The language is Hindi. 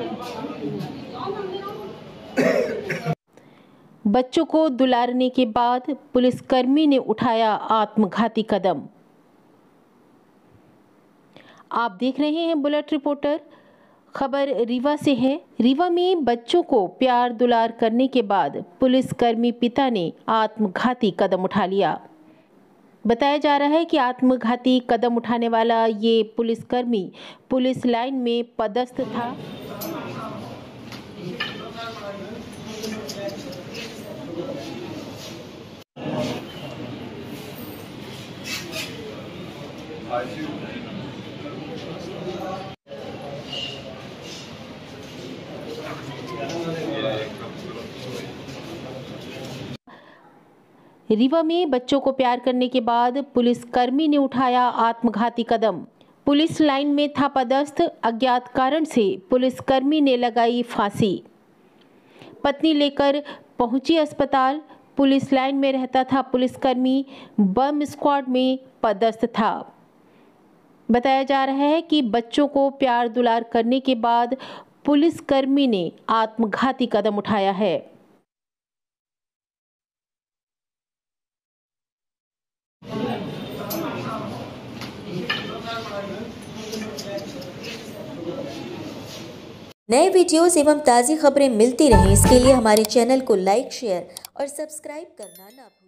बच्चों को दुलारने के बाद पुलिसकर्मी ने उठाया आत्मघाती कदम। आप देख रहे हैं बुलेट रिपोर्टर। खबर रीवा से है। रीवा में बच्चों को प्यार दुलार करने के बाद पुलिसकर्मी पिता ने आत्मघाती कदम उठा लिया। बताया जा रहा है कि आत्मघाती कदम उठाने वाला ये पुलिसकर्मी पुलिस लाइन में पदस्थ था। रीवा में बच्चों को प्यार करने के बाद पुलिसकर्मी ने उठाया आत्मघाती कदम। पुलिस लाइन में था पदस्थ, अज्ञात कारण से पुलिसकर्मी ने लगाई फांसी। पत्नी लेकर पहुंची अस्पताल। पुलिस लाइन में रहता था पुलिसकर्मी, बम स्क्वाड में पदस्थ था। बताया जा रहा है कि बच्चों को प्यार दुलार करने के बाद पुलिसकर्मी ने आत्मघाती कदम उठाया है। नए वीडियोस एवं ताज़ी खबरें मिलती रहें, इसके लिए हमारे चैनल को लाइक, शेयर और सब्सक्राइब करना ना भूलें।